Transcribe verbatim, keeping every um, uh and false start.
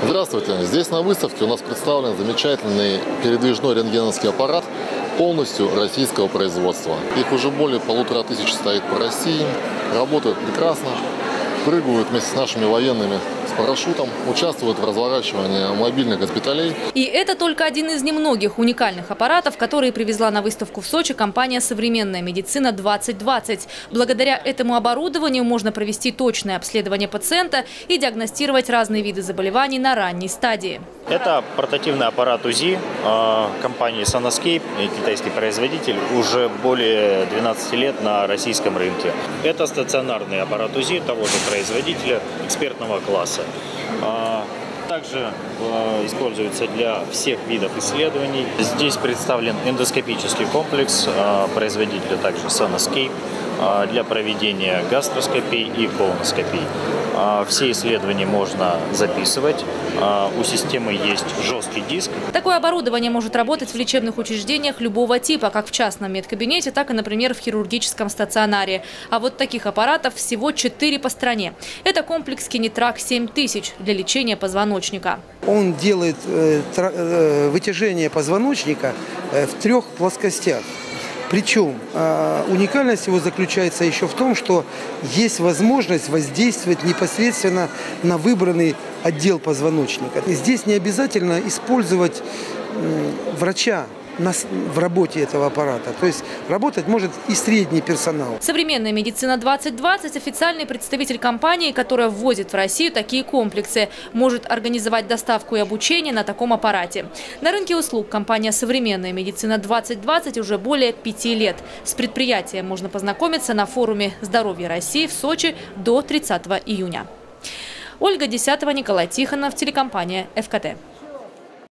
Здравствуйте! Здесь на выставке у нас представлен замечательный передвижной рентгеновский аппарат полностью российского производства. Их уже более полутора тысяч стоит по России, работают прекрасно, прыгают вместе с нашими военными с парашютом, участвуют в разворачивании мобильных госпиталей. И это только один из немногих уникальных аппаратов, которые привезла на выставку в Сочи компания «Современная медицина двадцать двадцать». Благодаря этому оборудованию можно провести точное обследование пациента и диагностировать разные виды заболеваний на ранней стадии. Это портативный аппарат УЗИ компании Sonoscape, китайский производитель, уже более двенадцати лет на российском рынке. Это стационарный аппарат УЗИ того же производителя экспертного класса. Также используется для всех видов исследований. Здесь представлен эндоскопический комплекс производителя также Sonoscape для проведения гастроскопии и колоноскопии. Все исследования можно записывать. У системы есть жесткий диск. Такое оборудование может работать в лечебных учреждениях любого типа, как в частном медкабинете, так и, например, в хирургическом стационаре. А вот таких аппаратов всего четыре по стране. Это комплекс Кинетрак семь тысяч для лечения позвоночника. Он делает вытяжение позвоночника в трех плоскостях. Причем э, уникальность его заключается еще в том, что есть возможность воздействовать непосредственно на выбранный отдел позвоночника. И здесь не обязательно использовать э, врача на, в работе этого аппарата. То есть работать может и средний персонал. «Современная медицина двадцать двадцать» – официальный представитель компании, которая ввозит в Россию такие комплексы, может организовать доставку и обучение на таком аппарате. На рынке услуг компания «Современная медицина двадцать двадцать» уже более пяти лет. С предприятием можно познакомиться на форуме «Здоровье России» в Сочи до тридцатого июня. Ольга Десятова, Николай Тихонов, телекомпания ЭФ Ка Тэ.